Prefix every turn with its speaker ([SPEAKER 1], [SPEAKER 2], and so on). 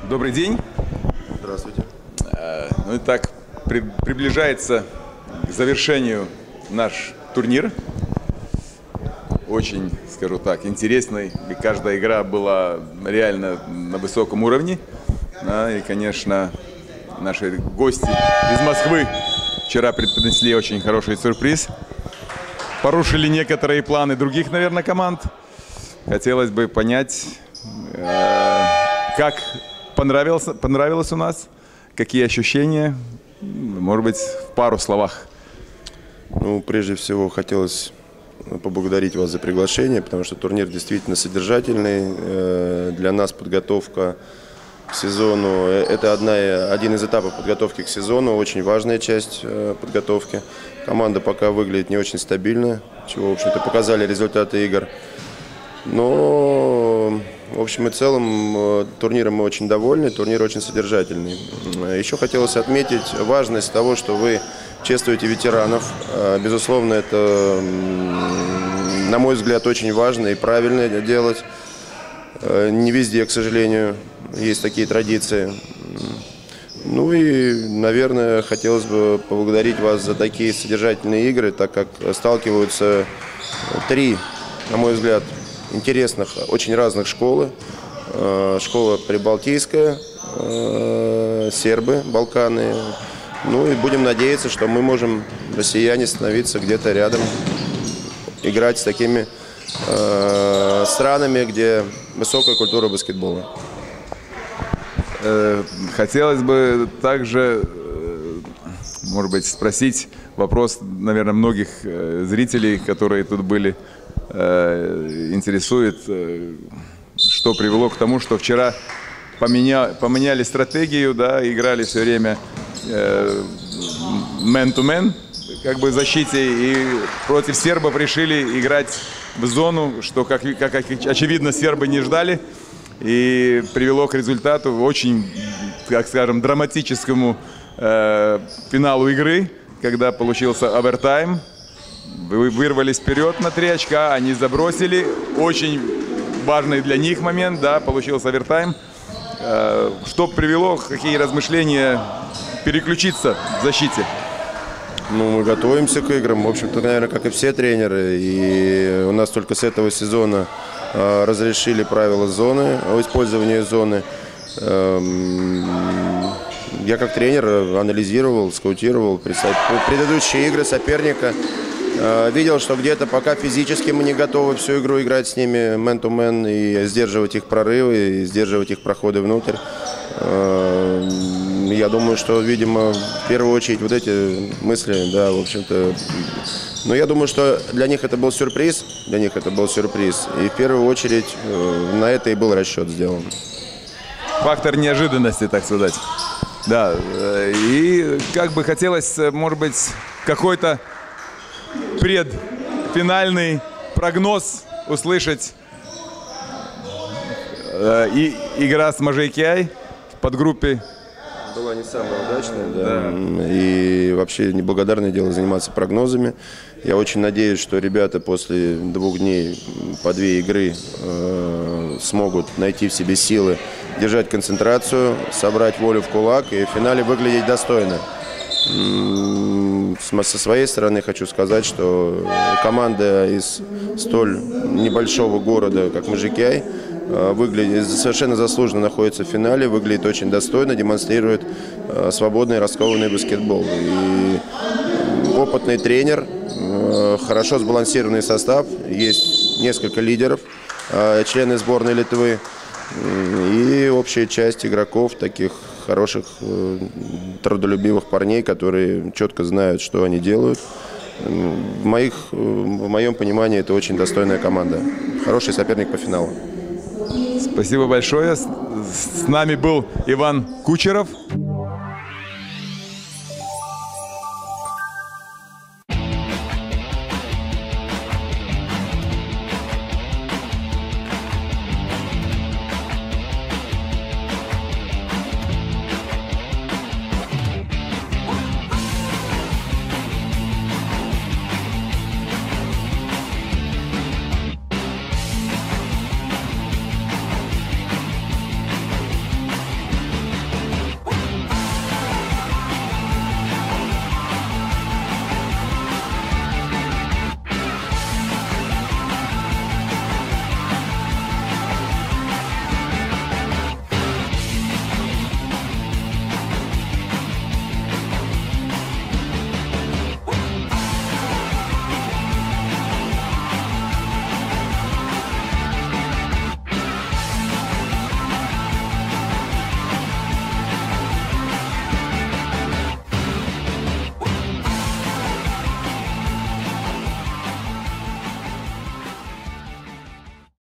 [SPEAKER 1] Добрый день.
[SPEAKER 2] Здравствуйте.
[SPEAKER 1] Ну и так, приближается к завершению наш турнир. Очень, скажу так, интересный. И каждая игра была реально на высоком уровне. И, конечно, наши гости из Москвы вчера преподнесли очень хороший сюрприз. Порушили некоторые планы других, наверное, команд. Хотелось бы понять, как понравилось у нас, какие ощущения, может быть, в пару словах.
[SPEAKER 2] Ну, прежде всего, хотелось поблагодарить вас за приглашение, потому что турнир действительно содержательный. Для нас подготовка к сезону – это один из этапов подготовки к сезону, очень важная часть подготовки. Команда пока выглядит не очень стабильно, чего, в общем-то, показали результаты игр. Но, в общем и целом, турниром мы очень довольны, турнир очень содержательный. Еще хотелось отметить важность того, что вы чествуете ветеранов. Безусловно, это, на мой взгляд, очень важно и правильно делать. Не везде, к сожалению, есть такие традиции. Ну и, наверное, хотелось бы поблагодарить вас за такие содержательные игры, так как сталкиваются три, на мой взгляд, интересных, очень разных школы. Школа прибалтийская, сербы, Балканы. Ну и будем надеяться, что мы можем, россияне, становиться где-то рядом, играть с такими странами, где высокая культура баскетбола.
[SPEAKER 1] Хотелось бы также, может быть, спросить вопрос, наверное, многих зрителей, которые тут были, интересует, что привело к тому, что вчера поменяли стратегию, да, играли все время man-to-man, как бы в защите, и против сербов решили играть в зону, что, как очевидно, сербы не ждали, и привело к результату очень, как скажем, драматическому финалу игры, когда получился овертайм. Вы вырвались вперед на 3 очка, они забросили. Очень важный для них момент, да, получился овертайм. Что привело, какие размышления переключиться в защите?
[SPEAKER 2] Ну, мы готовимся к играм, в общем-то, наверное, как и все тренеры. И у нас только с этого сезона разрешили правила зоны, о использовании зоны. Я как тренер анализировал, скаутировал предыдущие игры соперника. Видел, что где-то пока физически мы не готовы всю игру играть с ними man-to-man и сдерживать их прорывы, и сдерживать их проходы внутрь. Я думаю, что, видимо, в первую очередь вот эти мысли, да, в общем-то. Но я думаю, что для них это был сюрприз. Для них это был сюрприз. И в первую очередь на это и был расчет сделан.
[SPEAKER 1] Фактор неожиданности, так сказать. Да. И как бы хотелось, может быть, какой-то предфинальный прогноз услышать. И игра с Можайкяй в подгруппе
[SPEAKER 2] была не самая удачная, да. И вообще неблагодарное дело заниматься прогнозами. Я очень надеюсь, что ребята после 2 дней по 2 игры смогут найти в себе силы, держать концентрацию, собрать волю в кулак и в финале выглядеть достойно. Со своей стороны хочу сказать, что команда из столь небольшого города, как Можайкяй, выглядит совершенно заслуженно, находится в финале, выглядит очень достойно, демонстрирует свободный, раскованный баскетбол. И опытный тренер, хорошо сбалансированный состав, есть несколько лидеров, члены сборной Литвы и общая часть игроков, таких хороших, трудолюбивых парней, которые четко знают, что они делают. В моем понимании это очень достойная команда. Хороший соперник по финалу.
[SPEAKER 1] Спасибо большое. С нами был Иван Кучеров.